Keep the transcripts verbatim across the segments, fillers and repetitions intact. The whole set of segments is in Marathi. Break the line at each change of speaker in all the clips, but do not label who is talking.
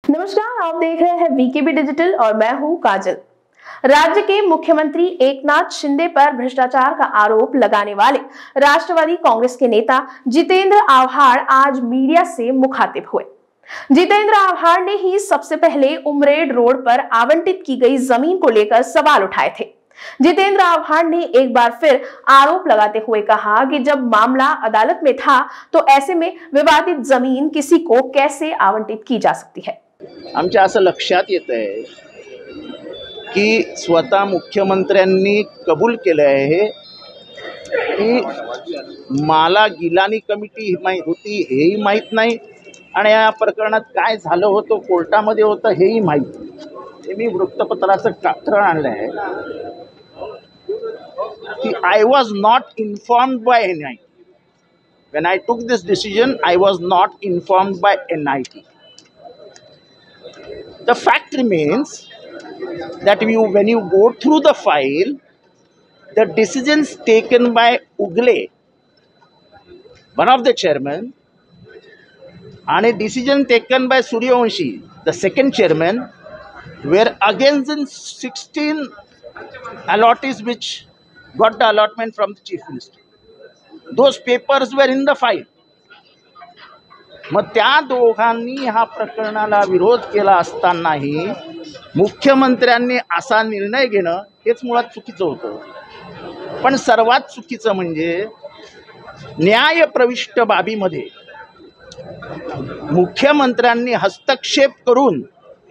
नमस्कार, आप देख रहे हैं वीकेबी डिजिटल और मैं हूं काजल। राज्य के मुख्यमंत्री एकनाथ शिंदे पर भ्रष्टाचार का आरोप लगाने वाले राष्ट्रवादी कांग्रेस के नेता जितेंद्र आव्हाड आज मीडिया से मुखातिब हुए। जितेंद्र आव्हाड ने ही सबसे पहले उमरेड रोड पर आवंटित की गई जमीन को लेकर सवाल उठाए थे। जितेंद्र आव्हाड ने एक बार फिर आरोप लगाते हुए कहा कि जब मामला अदालत में था तो ऐसे में विवादित जमीन किसी को कैसे आवंटित की जा सकती है।
आमच्या असं लक्षात येत आहे की स्वतः मुख्यमंत्र्यांनी कबूल केलं आहे की मला गिलानी कमिटी माहीत होती हेही माहीत नाही आणि या प्रकरणात काय झालं होतं कोर्टामध्ये होतं हेही माहीत। हे मी वृत्तपत्राचं कात्रण आणलं आहे की I was not informed by N I T. When I took this decision I was not informed by N I T. The fact remains that you, when you go through the file, the decisions taken by Ugle, one of the chairman, and a decision taken by Suryavanshi, the second chairman, were against in sixteen allottees which got the allotment from the chief minister. Those papers were in the file. मग त्या दोघांनी हा प्रकरणाला विरोध केला असतानाही मुख्यमंत्र्यांनी असा निर्णय घेणं हेच मुळात चुकीचं होतं। पण सर्वात चुकीचं म्हणजे न्याय प्रविष्ट बाबीमध्ये मुख्यमंत्र्यांनी हस्तक्षेप करून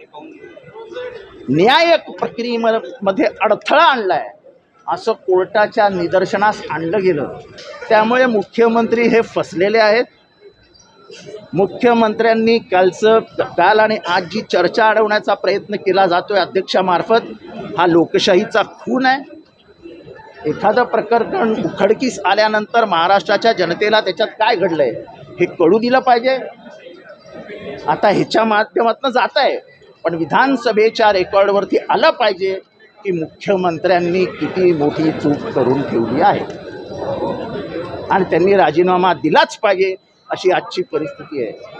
न्याय प्रक्रियेमध्ये अडथळा आणलाय असं कोर्टाच्या निदर्शनास आणलं गेलं। त्यामुळे मुख्यमंत्री हे फसलेले आहेत। मुख्यमंत्र्यांनी कालचं काल आणि आज जी चर्चा अडवण्याचा प्रयत्न केला जातोय अध्यक्षामार्फत हा लोकशाहीचा खून आहे। एखादं प्रकरण उघडकीस आल्यानंतर महाराष्ट्राच्या जनतेला त्याच्यात काय घडलंय हे कळू दिलं पाहिजे। आता ह्याच्या माध्यमातून जात आहे पण विधानसभेच्या रेकॉर्डवरती आलं पाहिजे की मुख्यमंत्र्यांनी किती मोठी चूक करून ठेवली आहे आणि त्यांनी राजीनामा दिलाच पाहिजे अशी आजची परिस्थिती आहे।